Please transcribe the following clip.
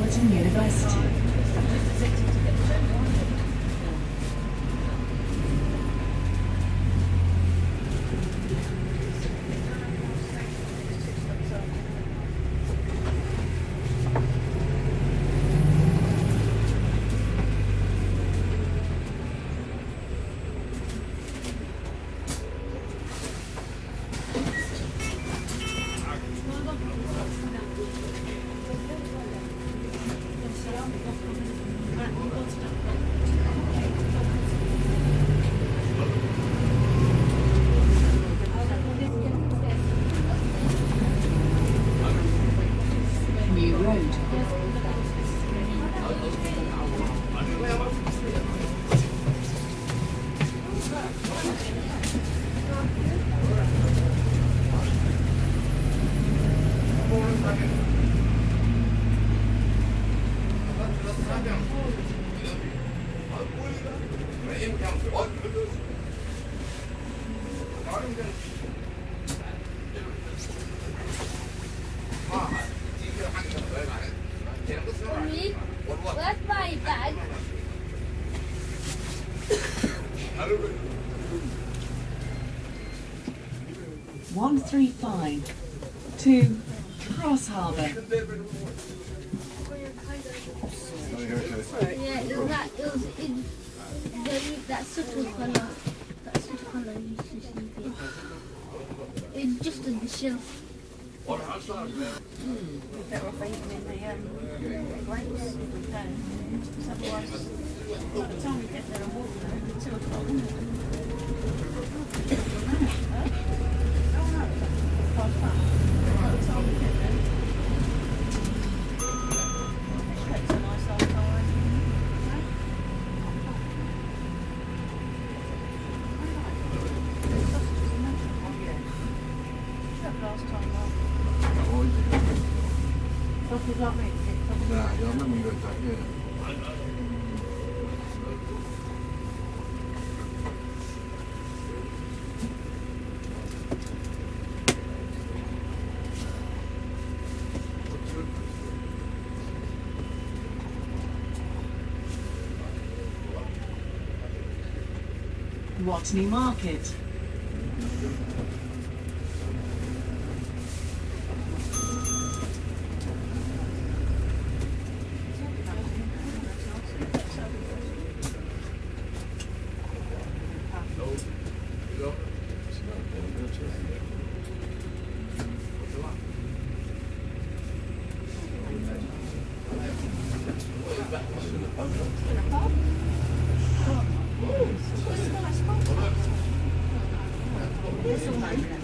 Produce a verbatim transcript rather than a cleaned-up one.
Metropolitan University. New Road. Where's my bag? one three five to Cross Harbour. Yeah, it was that, it was in the, that subtle colour. That subtle colour you used to see it. It's just in the shelf. We're better off eating in the um, grapes if we can. Because otherwise, by the time we get there and walk there, it'll be two o'clock, isn't it? Oh no, past five. By the time we get there, it's a nice old car. Sausages and that. Oh yeah. That last time last. Sausage like me? Nah, yeah, I remember you got that, yeah. Watney Market. It's all over.